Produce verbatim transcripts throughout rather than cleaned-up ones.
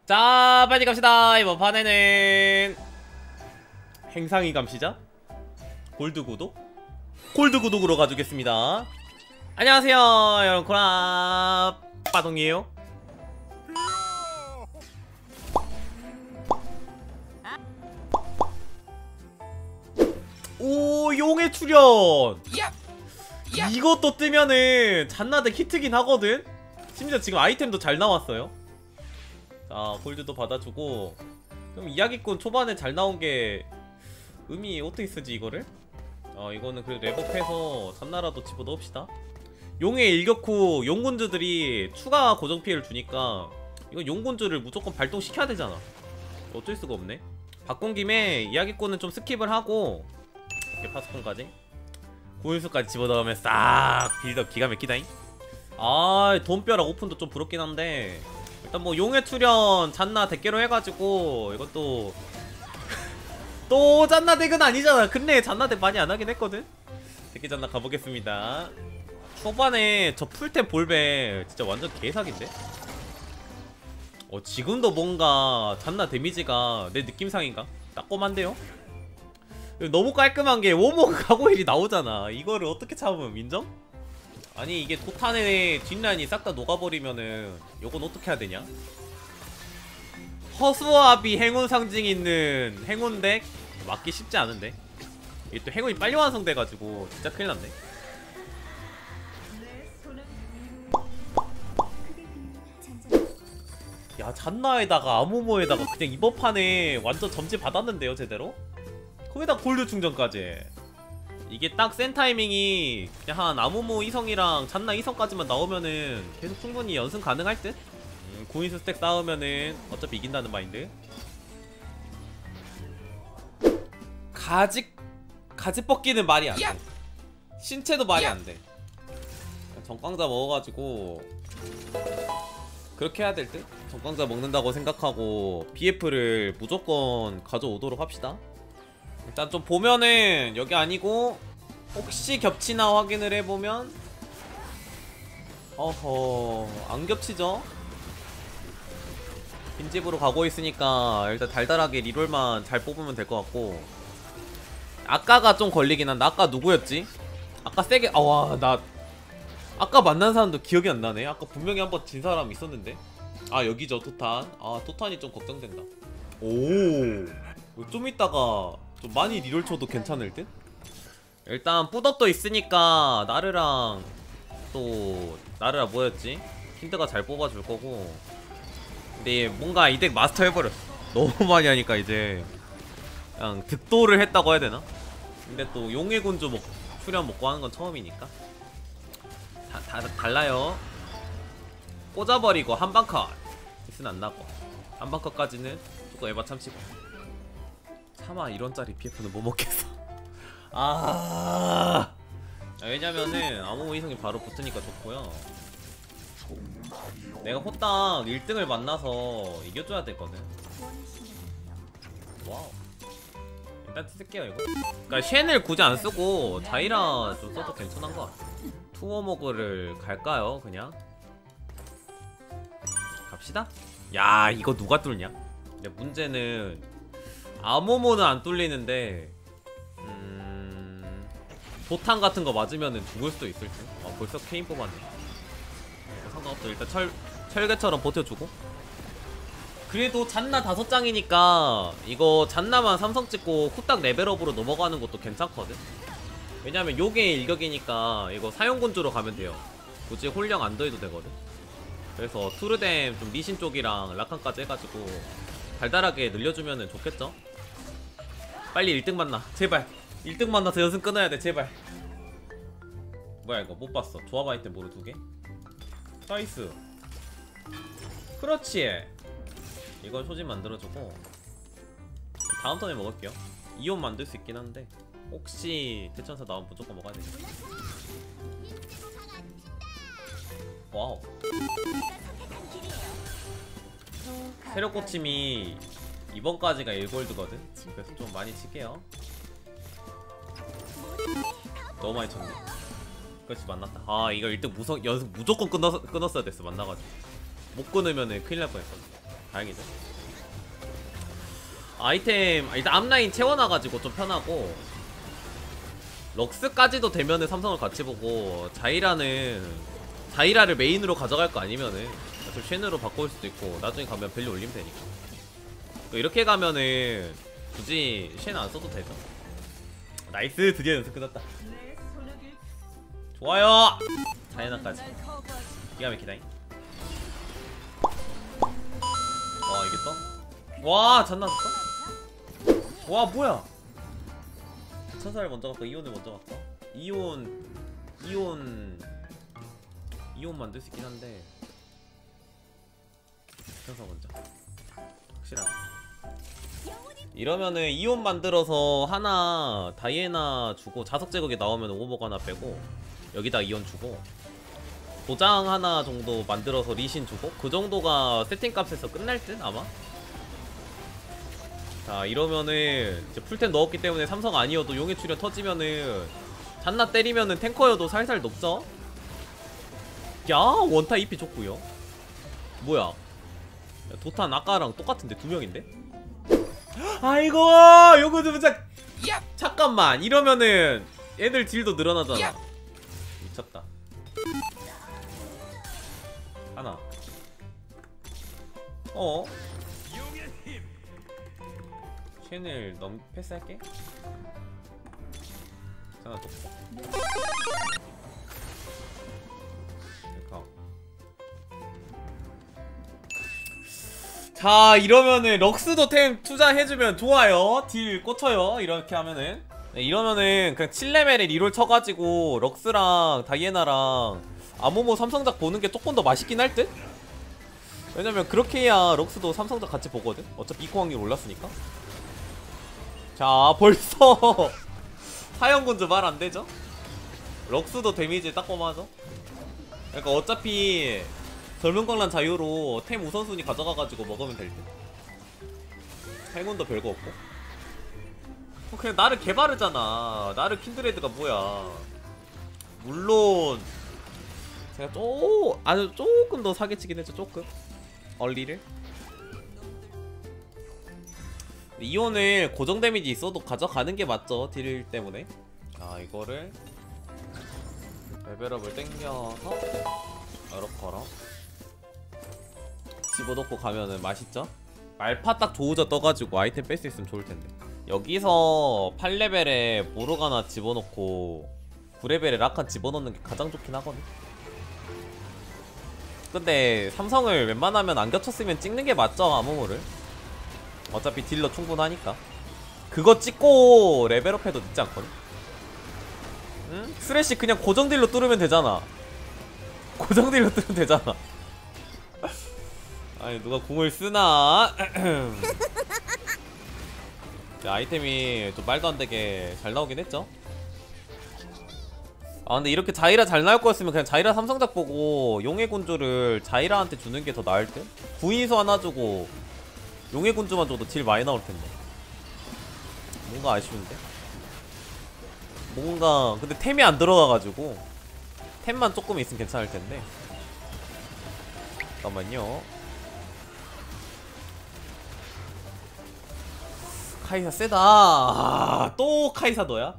자, 빨리 갑시다. 이번 판에는 행상이 감시자 골드 구독 골드 구독으로 가주겠습니다. 안녕하세요 여러분, 코라 빠동이에요. 오, 용의 출연. 이것도 뜨면은 잔나대 히트긴 하거든. 심지어 지금 아이템도 잘 나왔어요. 자, 골드도 받아주고. 그럼 이야기꾼 초반에 잘 나온게 의미 어떻게 쓰지 이거를? 어, 이거는 그래도 랩업해서 잔나라도 집어넣읍시다. 용의 일격 후 용군주들이 추가 고정 피해를 주니까 이건 용군주를 무조건 발동시켜야 되잖아. 어쩔 수가 없네. 바꾼 김에 이야기꾼은 좀 스킵을 하고 이렇게 파스콘까지 구인수까지 집어넣으면 싹 빌드업 기가 막히다잉. 아, 돈벼락 오픈도 좀 부럽긴 한데 일단 뭐 용의 출연 잔나 대깨로 해가지고 이것도 또 잔나 덱은 아니잖아. 근래 잔나 덱 많이 안하긴 했거든. 대깨 잔나 가보겠습니다. 초반에 저 풀템 볼배 진짜 완전 개사기인데? 어, 지금도 뭔가 잔나 데미지가 내 느낌상인가? 따꼼한데요? 너무 깔끔한게 워머 가고일이 나오잖아. 이거를 어떻게 참음? 인정? 아니 이게 도탄의 뒷라인이 싹 다 녹아버리면은 요건 어떻게 해야 되냐? 허수아비 행운 상징 있는 행운 덱 맞기 쉽지 않은데. 이게 또 행운이 빨리 완성돼가지고 진짜 큰일 났네. 야, 잔나에다가 아무모에다가 그냥 이번 판에 완전 점지 받았는데요 제대로? 거기다 골드 충전까지. 이게 딱 센 타이밍이 그냥 한 아무모 이성이랑 잔나 이성까지만 나오면은 계속 충분히 연승 가능할 듯? 음, 구인수 스택 쌓으면은 어차피 이긴다는 마인드. 가지 가지 뻗기는 말이 안돼. 신체도 말이 안돼. 정광자 먹어가지고 그렇게 해야 될 듯? 정광자 먹는다고 생각하고 비에프를 무조건 가져오도록 합시다. 일단 좀 보면은 여기 아니고 혹시 겹치나 확인을 해보면 어허, 안 겹치죠? 빈집으로 가고 있으니까 일단 달달하게 리롤만 잘 뽑으면 될 것 같고. 아까가 좀 걸리긴 한데 아까 누구였지? 아까 세게 아와 나 아까 만난 사람도 기억이 안 나네. 아까 분명히 한번 진 사람 있었는데. 아, 여기죠 토탄. 아, 토탄이 좀 걱정된다. 오, 좀 이따가 좀 많이 리롤 쳐도 괜찮을 듯? 일단 뿌덕도 있으니까 나르랑 또 나르라 뭐였지? 힌드가 잘 뽑아줄 거고. 근데 뭔가 이 덱 마스터 해버렸어. 너무 많이 하니까 이제 그냥 득도를 했다고 해야 되나? 근데 또 용의 군주 먹, 출연 먹고 하는 건 처음이니까 다, 다 달라요. 꽂아버리고 한방컷 디스는 안 나고 한방컷까지는 조금 에바 참치고. 차마 이런짜리 비에프는 못 먹겠어. 아, 왜냐면은 아무 이성이 바로 붙으니까 좋고요. 내가 호딱 일 등을 만나서 이겨줘야 되거든. 와우. 일단 쓸게요 이거. 그니까 쉔을 굳이 안 쓰고 자이라 좀 써도 괜찮은 것 같아. 투어모그를 갈까요 그냥? 갑시다. 야, 이거 누가 뚫냐? 근데 문제는 아모모는 안 뚫리는데 음... 도탄 같은 거 맞으면은 죽을 수도 있을 듯. 아, 벌써 케인 뽑았네. 상관없어. 일단 철, 철개처럼 버텨주고. 그래도 잔나 다섯 장이니까 이거 잔나만 삼성 찍고 후딱 레벨업으로 넘어가는 것도 괜찮거든. 왜냐면 요게 일격이니까 이거 사용군주로 가면 돼요. 굳이 홀령 안 더해도 되거든. 그래서 투르뎀 좀 리신 쪽이랑 라칸까지 해가지고 달달하게 늘려주면은 좋겠죠? 빨리 일 등 만나 제발. 일 등 만나서 연승 끊어야 돼 제발. 뭐야 이거 못 봤어. 조합 아이템 모르 두 개? 나이스. 그렇지. 이건 소진 만들어주고 다음 턴에 먹을게요. 이온 만들 수 있긴 한데 혹시 대천사 나오면 무조건 먹어야 되겠다. 와우. 세력 고침이 이번까지가 일 골드거든? 그래서 좀 많이 칠게요. 너무 많이 쳤네. 그렇지, 만났다. 아, 이거 일 등 무석, 연습 무조건 끊었, 끊었어야 됐어. 만나가지고 못 끊으면은 큰일 날 뻔했거든. 다행이죠. 아이템 일단 앞라인 채워놔가지고 좀 편하고, 럭스까지도 되면은 삼성을 같이 보고, 자이라는 자이라를 메인으로 가져갈 거 아니면은 좀 쉔으로 바꿀 수도 있고, 나중에 가면 밸류 올리면 되니까. 이렇게 가면은 굳이 쉔 안 써도 되죠. 나이스, 드디어 연습 끝났다. 좋아요. 자이나까지 기가 막히다잉. 와 이겼다. 와 잔나졌다. 와 뭐야, 천사를 먼저 갈까 이온을 먼저 갈까? 이온 이온 이온 만들 수 있긴 한데 천사 먼저 확실하게. 이러면은 이온 만들어서 하나 다이애나 주고, 자석 제거기 나오면 오버가 하나 빼고, 여기다 이온 주고, 도장 하나 정도 만들어서 리신 주고, 그 정도가 세팅값에서 끝날 듯 아마? 자 이러면은 이제 풀템 넣었기 때문에 삼성 아니어도 용의 출현 터지면은 잔나 때리면은 탱커여도 살살 높죠? 야 원타 이피 좋구요. 뭐야 야, 도탄 아까랑 똑같은데 두 명인데? 아이고 요거 좀 진짜. 잠깐만 이러면은 애들 딜도 늘어나잖아. 미쳤다. 하나 어? 쉔을 넘 패스할게. 하나 더. 자 이러면은 럭스도 템 투자해주면 좋아요. 딜 꽂혀요. 이렇게 하면은 네, 이러면은 그냥 칠 레벨에 리롤 쳐가지고 럭스랑 다이애나랑 아모모 삼성작 보는게 조금 더 맛있긴 할 듯? 왜냐면 그렇게 해야 럭스도 삼성작 같이 보거든? 어차피 이코 확률 올랐으니까. 자 벌써 사형군주 말 안되죠? 럭스도 데미지 딱 범하죠? 그러니까 어차피 젊은 광란 자유로 템 우선순위 가져가가지고 먹으면 될 듯. 행운도 별거 없고. 그냥 나를 개바르잖아. 나를 킨드레드가 뭐야. 물론 제가 쪼 아주 조금 더 사기치긴 했죠. 조금 얼리를. 이온을 고정 데미지 있어도 가져가는 게 맞죠. 딜 때문에. 자 이거를 레벨업을 땡겨서 어럭거럭 집어넣고 가면은 맛있죠? 말파 딱 조우저 떠가지고 아이템 뺄 수 있으면 좋을텐데. 여기서 팔 레벨에 모르가나 집어넣고 구 레벨에 라칸 집어넣는 게 가장 좋긴 하거든. 근데 삼성을 웬만하면 안 겹쳤으면 찍는 게 맞죠. 아무모를 어차피 딜러 충분하니까. 그거 찍고 레벨업 해도 늦지 않거든. 응? 스레시 그냥 고정 딜로 뚫으면 되잖아. 고정 딜로 뚫으면 되잖아. 아니 누가 궁을 쓰나? 아이템이 좀 말도 안 되게 잘 나오긴 했죠. 아 근데 이렇게 자이라 잘 나올 거였으면 그냥 자이라 삼성작 보고 용의 군주를 자이라한테 주는 게 더 나을 듯? 구인수 하나 주고 용의 군주만 줘도 딜 많이 나올 텐데. 뭔가 아쉬운데? 뭔가 근데 템이 안 들어가가지고 템만 조금 있으면 괜찮을 텐데. 잠깐만요. 카이사 세다. 아, 또 카이사 너야?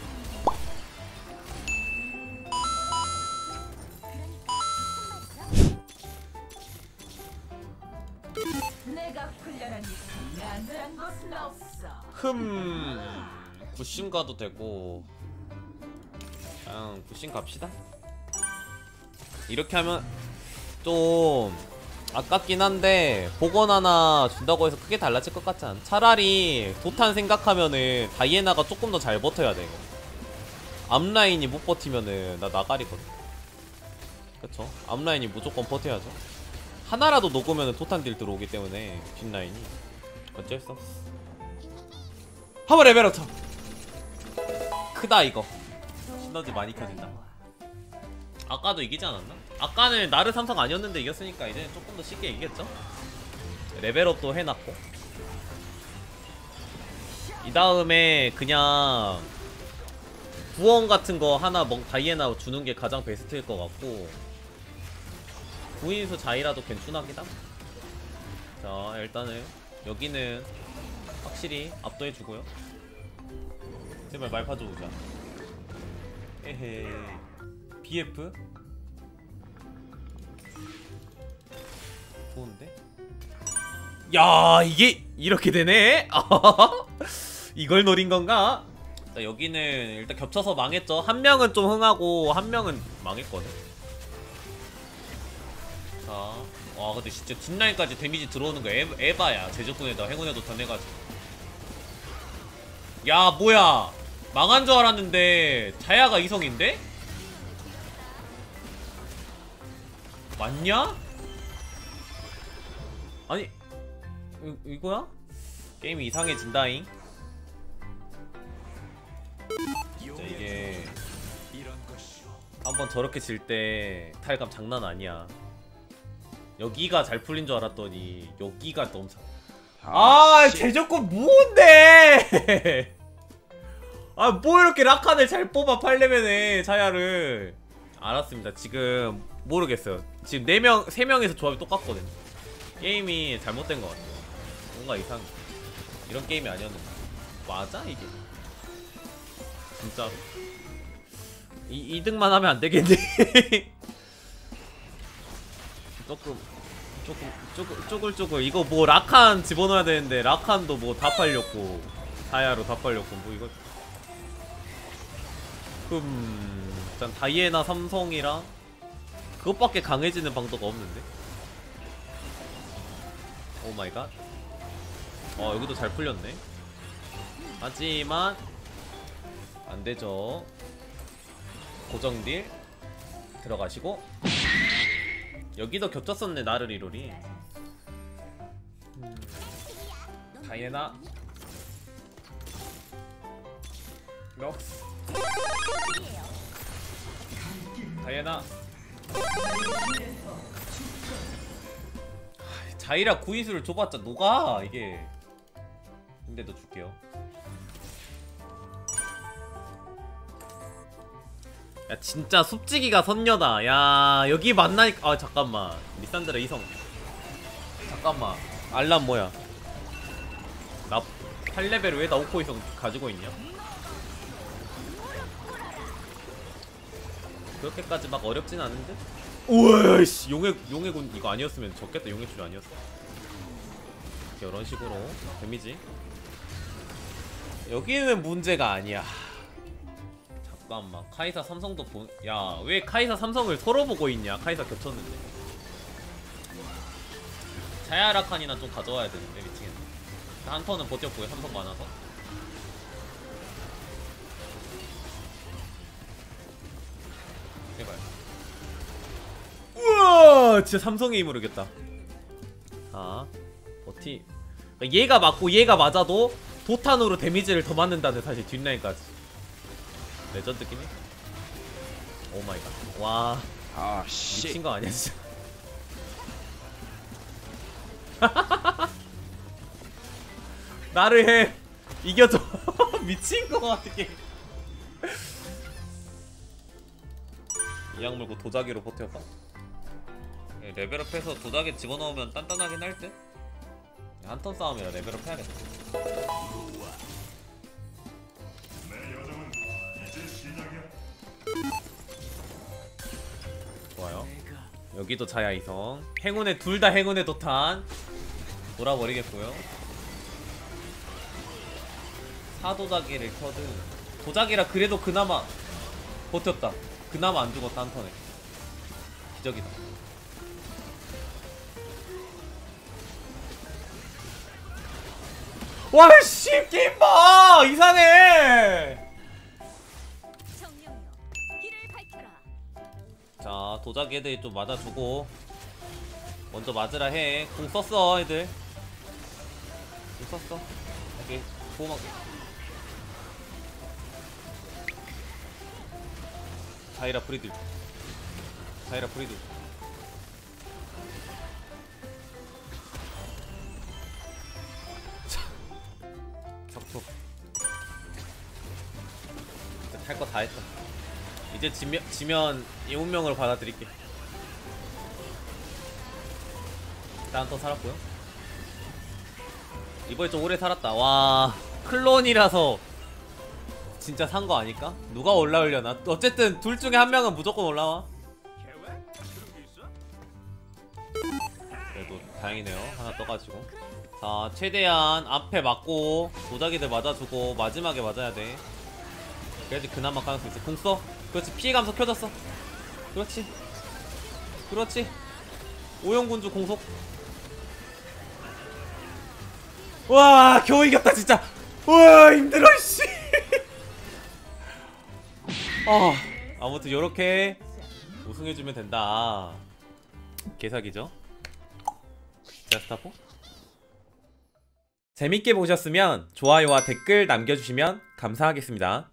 흠 구심 가도 되고 그냥 구심 갑시다. 이렇게 하면 좀 아깝긴 한데 복원 하나 준다고 해서 크게 달라질 것 같지 않아. 차라리 도탄 생각하면은 다이애나가 조금 더 잘 버텨야 돼. 이거 앞라인이 못 버티면은 나 나가리거든. 그쵸? 앞라인이 무조건 버텨야죠. 하나라도 녹으면은 도탄 딜 들어오기 때문에 뒷라인이 어쩔 수 없어. 한번 레벨업 쳐. 크다 이거. 시너지 많이 켜진다. 아까도 이기지 않았나? 아까는 나르 삼성 아니었는데 이겼으니까 이제 조금 더 쉽게 이기겠죠? 레벨업도 해놨고. 이 다음에 그냥 구원 같은 거 하나 먹 다이애나 주는 게 가장 베스트일 것 같고, 구인수 자이라도 괜찮하긴 함. 자 일단은 여기는 확실히 압도해주고요. 제발 말파줘 보자. 에헤. 비에프? 좋은데? 야 이게 이렇게 되네? 이걸 노린 건가? 자, 여기는 일단 겹쳐서 망했죠. 한 명은 좀 흥하고 한 명은 망했거든. 자, 와 근데 진짜 뒷라인까지 데미지 들어오는 거 에, 에바야. 제조꾼에다 행운에도 던해가지고. 야 뭐야? 망한 줄 알았는데 자야가 이성인데? 맞냐? 아니 이, 이거야? 게임이 이상해진다잉. 진짜 이게 한번 저렇게 질 때 탈감 장난 아니야. 여기가 잘 풀린 줄 알았더니 여기가 너무 잘... 아 제조건 뭔데? 아 뭐 이렇게 라칸을 잘 뽑아 팔 레벨에 자야를. 알았습니다. 지금 모르겠어요. 지금 네 명, 세 명에서 조합이 똑같거든. 게임이 잘못된 것 같아요. 뭔가 이상해. 이런 게임이 아니었는데. 맞아 이게? 진짜로? 이, 이 등만 하면 안 되겠네. 조금 조금 조금 쪼글쪼글. 이거 뭐 라칸 집어넣어야 되는데 라칸도 뭐 다 팔렸고 다이아로 다 팔렸고 뭐 이거 음 일단 다이애나 삼성이랑 그것밖에 강해지는 방도가 없는데. 오 마이 갓. 어 여기도 잘 풀렸네. 하지만 안되죠. 고정딜 들어가시고. 여기도 겹쳤었네 나르리롤이. 음, 다이애나 럭스 다이애나 자이라 구이수를 줘봤자 녹아 이게. 근데도 줄게요. 야 진짜 숲지기가 선녀다. 야 여기 만나니까 아 잠깐만 리산드라 이성. 잠깐만 알람 뭐야? 나 팔 레벨 왜 나오코 이성 가지고 있냐? 그렇게까지 막 어렵진 않은데? 우와 씨 용의 용의 군 이거 아니었으면 졌겠다. 용의 줄 아니었어. 이런 식으로 데미지. 여기는 문제가 아니야. 잠깐만 카이사 삼성도 보... 야 왜 카이사 삼성을 서로 보고 있냐. 카이사 겹쳤는데. 자야라칸이나 좀 가져와야 되는데 미치겠네. 한 턴은 버텼고요. 삼성 많아서. 제발. 우와 진짜 삼성의 힘을 이겼다. 자 버티. 얘가 맞고 얘가 맞아도 도탄으로 데미지를 더 맞는다는 사실. 뒷라인까지 레전드긴 해. 오마이갓. 와 아, 씨. 미친거 아니야 진짜. 나를 해 이겨줘. 미친거 같아 게임. 이악 물고 도자기로 버텨봐. 레벨업해서 도자기 집어넣으면 단단하긴 할 듯? 한 턴 싸움이라 레벨업 해야겠다. 좋아요. 여기도 자야 이성. 행운의 둘 다 행운의 도탄 돌아버리겠고요. 사도자기를 켜든 도자기라 그래도 그나마 버텼다. 그나마 안 죽었다 한 턴에. 기적이다. 와씨 게임 봐 이상해. 자 도자기 애들이 좀 맞아주고. 먼저 맞으라 해. 공 썼어 애들. 공 썼어. 여기 보호막. 자이라 프리드. 자이라 프리드. 적토. 할 거 다 했다. 이제 지면, 지면 이 운명을 받아들일게. 일단 또 살았고요. 이번에 좀 오래 살았다. 와, 클론이라서 진짜 산 거 아닐까? 누가 올라오려나? 어쨌든 둘 중에 한 명은 무조건 올라와. 그래도 다행이네요. 하나 떠가지고. 자, 최대한 앞에 맞고 도자기들 맞아주고 마지막에 맞아야 돼. 그래야지 그나마 까는 수 있어. 공 써. 그렇지. 피해 감소 켜졌어. 그렇지. 그렇지. 오영군주 공속. 와, 겨우 이겼다 진짜. 와, 힘들어 씨. 아, 아무튼 요렇게 우승해주면 된다. 개사기죠. 자, 스타포. 재밌게 보셨으면 좋아요와 댓글 남겨주시면 감사하겠습니다.